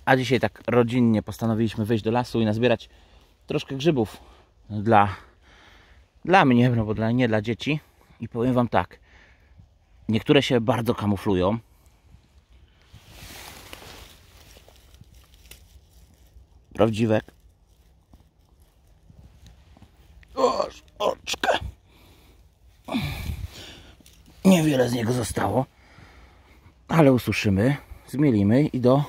A dzisiaj tak rodzinnie postanowiliśmy wyjść do lasu i nazbierać troszkę grzybów dla mnie, no bo nie dla dzieci. I powiem wam tak, niektóre się bardzo kamuflują. Prawdziwek. Oczkę. Niewiele z niego zostało, ale ususzymy, zmielimy i do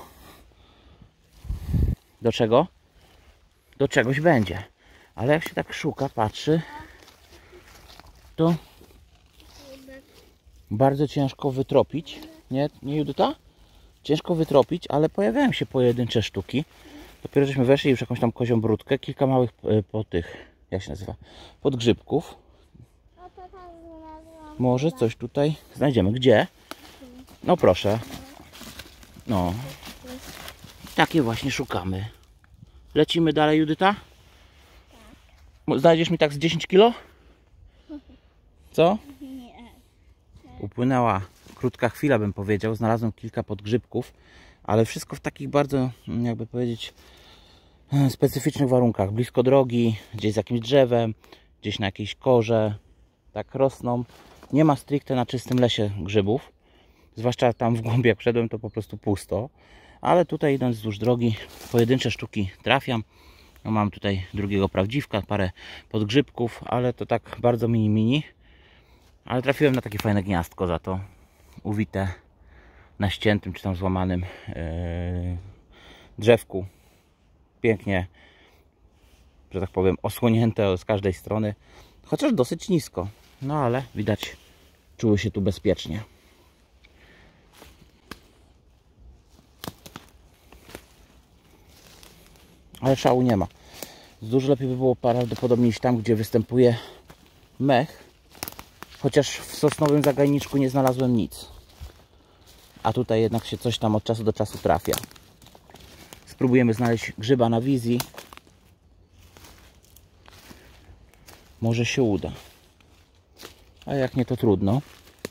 czego? Do czegoś będzie. Ale jak się tak szuka, patrzy, to bardzo ciężko wytropić. Nie Judyta? Ciężko wytropić, ale pojawiają się pojedyncze sztuki. Dopiero żeśmy weszli już jakąś tam kozią brudkę, kilka małych jak się nazywa? Podgrzybków. Może coś tutaj znajdziemy. Gdzie? No proszę. No. Takie właśnie szukamy. Lecimy dalej, Judyta? Znajdziesz mi tak z 10 kilo? Co? Upłynęła krótka chwila, bym powiedział. Znalazłem kilka podgrzybków, ale wszystko w takich bardzo, jakby powiedzieć, specyficznych warunkach. Blisko drogi, gdzieś z jakimś drzewem, gdzieś na jakiejś korze. Tak rosną. Nie ma stricte na czystym lesie grzybów. Zwłaszcza tam w głąb, jak wszedłem, to po prostu pusto. Ale tutaj, idąc wzdłuż drogi, pojedyncze sztuki trafiam. No, mam tutaj drugiego prawdziwka, parę podgrzybków, ale to tak bardzo mini. Ale trafiłem na takie fajne gniazdko za to. Uwite na ściętym czy tam złamanym drzewku. Pięknie, że tak powiem, osłonięte z każdej strony. Chociaż dosyć nisko. No ale widać, czuły się tu bezpiecznie. Ale szału nie ma. Dużo lepiej by było prawdopodobnie iść tam, gdzie występuje mech. Chociaż w sosnowym zagajniczku nie znalazłem nic. A tutaj jednak się coś tam od czasu do czasu trafia. Spróbujemy znaleźć grzyba na wizji. Może się uda. A jak nie, to trudno.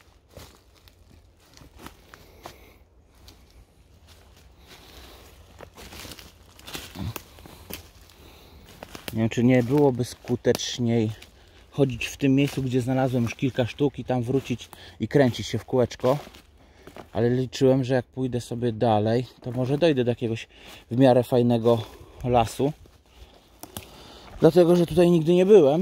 Nie wiem, czy nie byłoby skuteczniej chodzić w tym miejscu, gdzie znalazłem już kilka sztuk i tam wrócić i kręcić się w kółeczko. Ale liczyłem, że jak pójdę sobie dalej, to może dojdę do jakiegoś w miarę fajnego lasu. Dlatego, że tutaj nigdy nie byłem.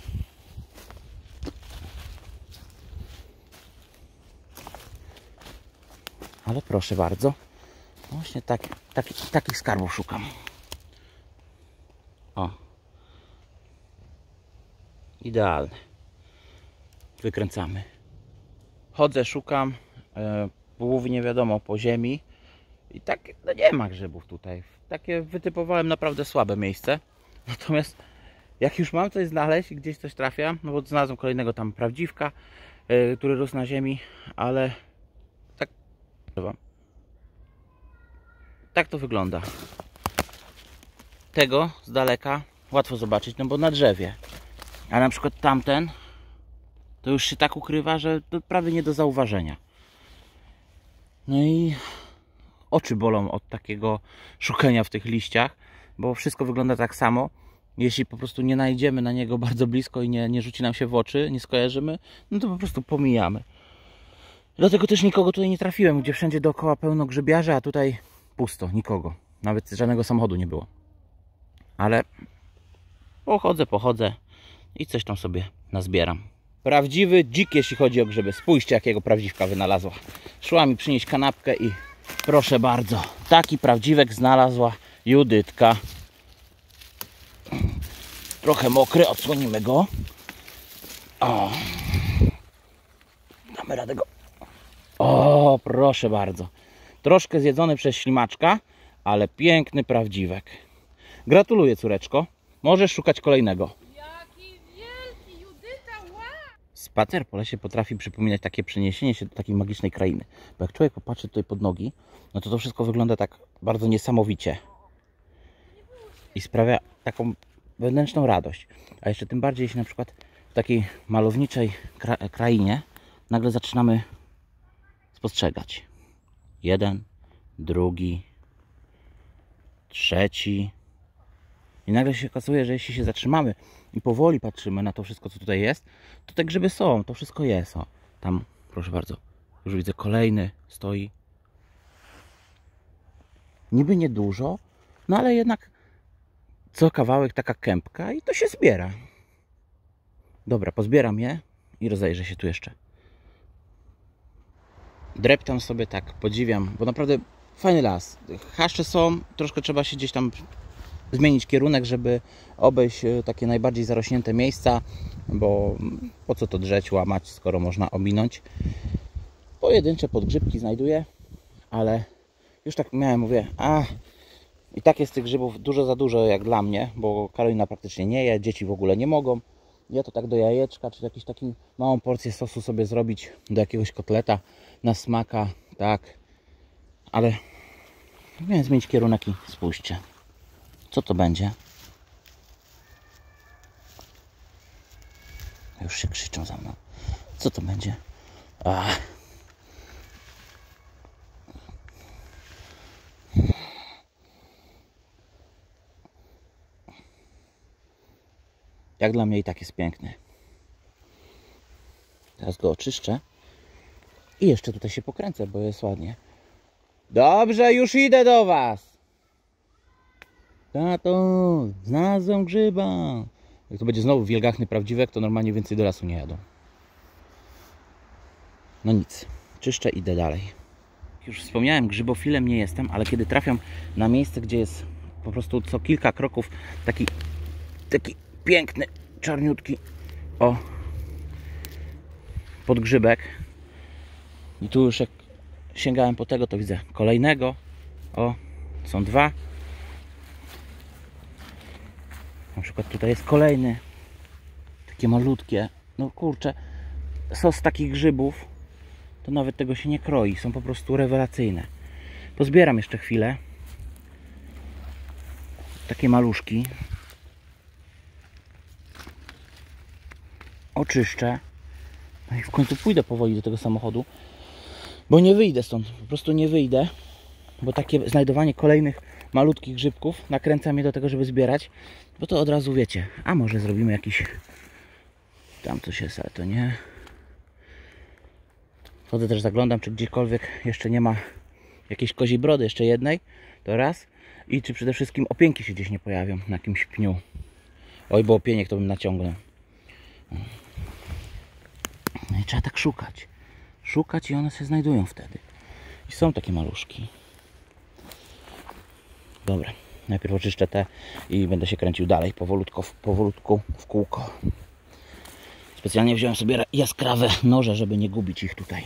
Ale proszę bardzo. Właśnie takich skarbów szukam. O. Idealne. Wykręcamy. Chodzę, szukam. Głównie wiadomo po ziemi. I tak no nie ma grzybów tutaj. Takie wytypowałem naprawdę słabe miejsce. Natomiast jak już mam coś znaleźć i gdzieś coś trafia, no bo znalazłem kolejnego tam prawdziwka, który rósł na ziemi, ale tak to wygląda. Tego z daleka łatwo zobaczyć, no bo na drzewie. A na przykład tamten to już się tak ukrywa, że to prawie nie do zauważenia. No i oczy bolą od takiego szukania w tych liściach, bo wszystko wygląda tak samo. Jeśli po prostu nie najdziemy na niego bardzo blisko i nie rzuci nam się w oczy, nie skojarzymy, no to po prostu pomijamy. Dlatego też nikogo tutaj nie trafiłem, gdzie wszędzie dookoła pełno grzybiarzy, a tutaj pusto, nikogo. Nawet żadnego samochodu nie było. Ale pochodzę i coś tam sobie nazbieram. Prawdziwy dzik, jeśli chodzi o grzyby. Spójrzcie, jakiego prawdziwka wynalazła. Szła mi przynieść kanapkę i proszę bardzo, taki prawdziwek znalazła Judytka. Trochę mokry, odsłonimy go. O. Damy radę go. O, proszę bardzo. Troszkę zjedzony przez ślimaczka, ale piękny prawdziwek. Gratuluję, córeczko. Możesz szukać kolejnego. Jaki wielki, Judyta, wow! Spacer po lesie potrafi przypominać takie przeniesienie się do takiej magicznej krainy. Bo jak człowiek popatrzy tutaj pod nogi, no to wszystko wygląda tak bardzo niesamowicie. I sprawia taką wewnętrzną radość. A jeszcze tym bardziej, jeśli na przykład w takiej malowniczej krainie nagle zaczynamy spostrzegać. Jeden, drugi, trzeci. I nagle się okazuje, że jeśli się zatrzymamy i powoli patrzymy na to wszystko, co tutaj jest, to te grzyby są, to wszystko jest. O, tam, proszę bardzo, już widzę, kolejny stoi. Niby niedużo, no ale jednak co kawałek taka kępka i to się zbiera. Dobra, pozbieram je i rozejrzę się tu jeszcze. Dreptam sobie tak, podziwiam, bo naprawdę fajny las. Chaszcze są, troszkę trzeba się gdzieś tam zmienić kierunek, żeby obejść takie najbardziej zarośnięte miejsca, bo po co to drzeć, łamać, skoro można ominąć. Pojedyncze podgrzybki znajduję, ale już tak miałem, mówię, i tak jest tych grzybów dużo za dużo jak dla mnie, bo Karolina praktycznie nie je, dzieci w ogóle nie mogą. Ja to tak do jajeczka, czy jakąś taką małą porcję sosu sobie zrobić do jakiegoś kotleta na smaka, tak. Ale miałem zmienić kierunek i spójrzcie. Co to będzie? Już się krzyczą za mną. Co to będzie? Jak dla mnie i tak jest piękny. Teraz go oczyszczę. I jeszcze tutaj się pokręcę, bo jest ładnie. Dobrze, już idę do was. Tato, znalazłem grzyba. Jak to będzie znowu wielgachny prawdziwek, to normalnie więcej do lasu nie jadą. No nic, czyszczę, idę dalej. Już wspomniałem, grzybofilem nie jestem, ale kiedy trafiam na miejsce, gdzie jest po prostu co kilka kroków taki piękny, czarniutki podgrzybek. I tu już jak sięgałem po tego, to widzę kolejnego. Są dwa. Na przykład tutaj jest kolejny. Takie malutkie. No kurczę, sos takich grzybów to nawet tego się nie kroi. Są po prostu rewelacyjne. Pozbieram jeszcze chwilę. Takie maluszki. Oczyszczę. No i w końcu pójdę powoli do tego samochodu. Bo nie wyjdę stąd. Po prostu nie wyjdę. Bo takie znajdowanie kolejnych malutkich grzybków nakręca mnie do tego, żeby zbierać. Bo to od razu wiecie. A może zrobimy jakiś... Tam coś jest, ale to nie. Chodzę też, zaglądam, czy gdziekolwiek jeszcze nie ma jakiejś koziej brody, jeszcze jednej. To raz. I czy przede wszystkim opięki się gdzieś nie pojawią na jakimś pniu. Oj, bo opieniek to bym naciągnął. No i trzeba tak szukać. Szukać i one się znajdują wtedy. I są takie maluszki. Dobra, najpierw oczyszczę te i będę się kręcił dalej, powolutku, w kółko. Specjalnie wziąłem sobie jaskrawe noże, żeby nie gubić ich tutaj.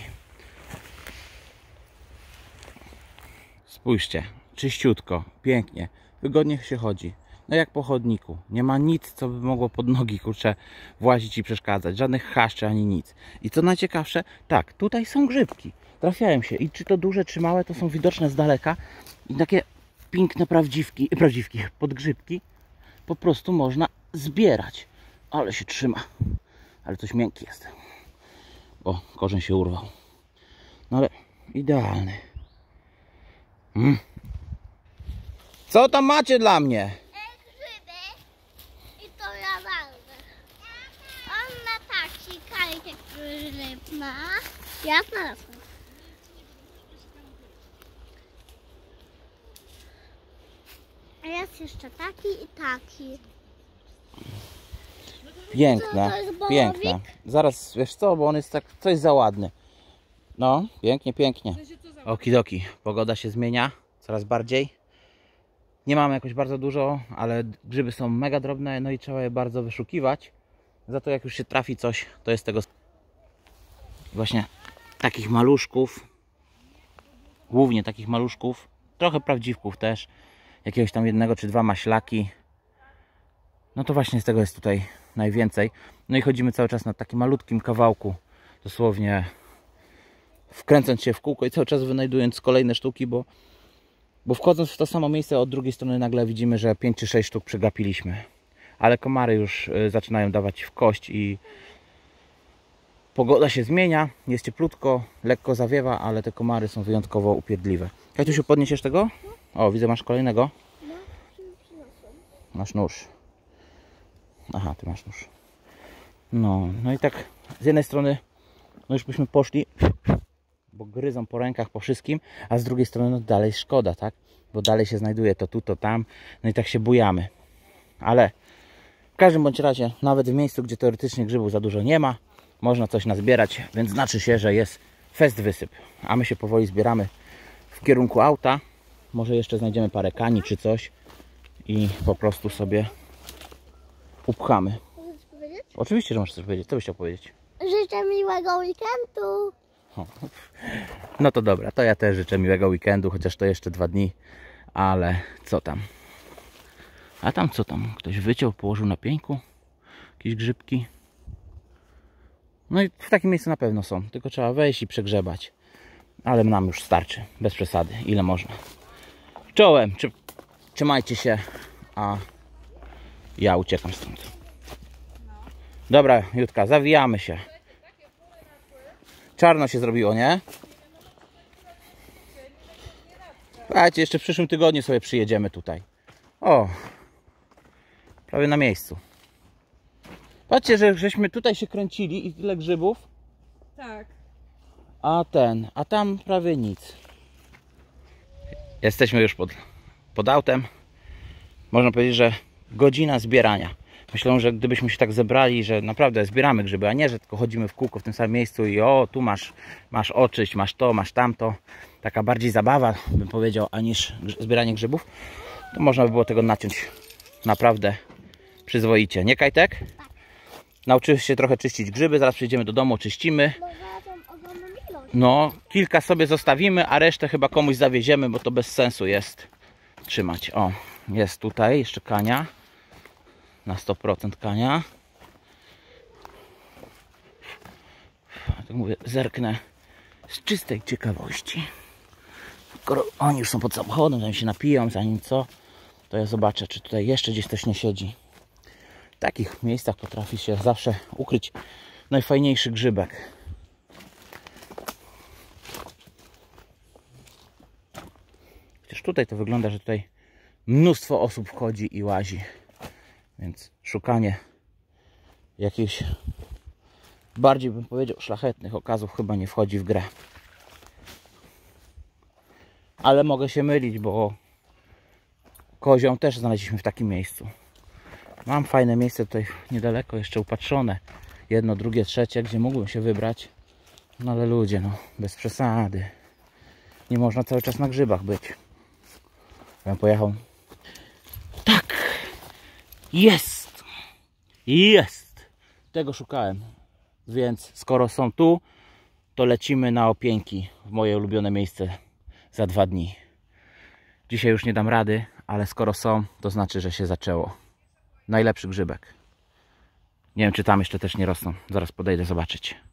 Spójrzcie, czyściutko, pięknie, wygodnie się chodzi. No jak po chodniku. Nie ma nic, co by mogło pod nogi, kurczę, włazić i przeszkadzać. Żadnych chaszczy ani nic. I co najciekawsze, tak, tutaj są grzybki. Trafiają się. I czy to duże, czy małe, to są widoczne z daleka. I takie piękne prawdziwki, podgrzybki po prostu można zbierać. Ale się trzyma. Ale coś miękki jest. O, korzeń się urwał. No ale idealny. Co tam macie dla mnie? Grzyby i to ja walnę. On ma taki kajtek grzyb ma. Ja znalazłem. A jest jeszcze taki i taki. Piękna, Co to jest, piękna. Zaraz, wiesz co, bo on jest tak coś za ładny. No, pięknie, pięknie. Okidoki, pogoda się zmienia coraz bardziej. Nie mamy jakoś bardzo dużo, ale grzyby są mega drobne, no i trzeba je bardzo wyszukiwać. Za to jak już się trafi coś, to jest tego właśnie takich maluszków. Głównie takich maluszków, trochę prawdziwków też. Jakiegoś tam jednego czy dwa maślaki. No to właśnie z tego jest tutaj najwięcej. No i chodzimy cały czas na takim malutkim kawałku. Dosłownie wkręcąc się w kółko i cały czas wynajdując kolejne sztuki, bo wchodząc w to samo miejsce od drugiej strony nagle widzimy, że 5 czy 6 sztuk przegapiliśmy. Ale komary już zaczynają dawać w kość i pogoda się zmienia. Jest cieplutko, lekko zawiewa, ale te komary są wyjątkowo upierdliwe. Katusiu, podniesiesz tego? O, widzę, masz kolejnego. No. masz nóż. Aha, ty masz nóż. No i tak z jednej strony, no już byśmy poszli, bo gryzą po rękach, po wszystkim, a z drugiej strony no dalej szkoda, tak? Bo dalej się znajduje to tu, to tam, no i tak się bujamy. Ale w każdym bądź razie, nawet w miejscu, gdzie teoretycznie grzybów za dużo nie ma, można coś nazbierać, więc znaczy się, że jest fest wysyp. A my się powoli zbieramy w kierunku auta. Może jeszcze znajdziemy parę kani czy coś i po prostu sobie upchamy. Mogę coś powiedzieć? Oczywiście, że możesz coś powiedzieć. Co byś chciał powiedzieć? Życzę miłego weekendu. O. No to dobra, to ja też życzę miłego weekendu, chociaż to jeszcze 2 dni, ale co tam? A tam co tam? Ktoś wyciął, położył na pieńku jakieś grzybki. No i w takim miejscu na pewno są, tylko trzeba wejść i przegrzebać. Ale nam już starczy, bez przesady, ile można. Czołem, trzymajcie się, a ja uciekam stąd. Dobra, Jutka, zawijamy się. Czarno się zrobiło, nie? Słuchajcie, jeszcze w przyszłym tygodniu sobie przyjedziemy tutaj. O, prawie na miejscu. Patrzcie, że żeśmy tutaj się kręcili i tyle grzybów. Tak. A tam prawie nic. Jesteśmy już pod autem. Można powiedzieć, że godzina zbierania. Myślę, że gdybyśmy się tak zebrali, że naprawdę zbieramy grzyby, a nie, że tylko chodzimy w kółko w tym samym miejscu i o, tu masz oczyść, masz to, masz tamto. Taka bardziej zabawa, bym powiedział, aniż zbieranie grzybów. To można by było tego naciąć naprawdę przyzwoicie. Nie, Kajtek? Nauczyłeś się trochę czyścić grzyby, zaraz przyjdziemy do domu, czyścimy. No, kilka sobie zostawimy, a resztę chyba komuś zawieziemy, bo to bez sensu jest trzymać. O, jest tutaj jeszcze kania. Na 100% kania. Tak mówię, zerknę z czystej ciekawości. Skoro oni już są pod samochodem, zanim się napiją, zanim co, to ja zobaczę, czy tutaj jeszcze gdzieś ktoś nie siedzi. W takich miejscach potrafi się zawsze ukryć najfajniejszy grzybek. Chociaż tutaj to wygląda, że tutaj mnóstwo osób wchodzi i łazi. Więc szukanie jakichś bardziej, bym powiedział, szlachetnych okazów chyba nie wchodzi w grę. Ale mogę się mylić, bo kozią też znaleźliśmy w takim miejscu. Mam fajne miejsce tutaj niedaleko, jeszcze upatrzone. Jedno, drugie, trzecie, gdzie mógłbym się wybrać. No ale ludzie, no, bez przesady. Nie można cały czas na grzybach być. Ja pojechał. Tak! Jest! Jest! Tego szukałem. Więc skoro są tu, to lecimy na Opieńki, w moje ulubione miejsce za 2 dni. Dzisiaj już nie dam rady, ale skoro są, to znaczy, że się zaczęło. Najlepszy grzybek. Nie wiem, czy tam jeszcze też nie rosną. Zaraz podejdę zobaczyć.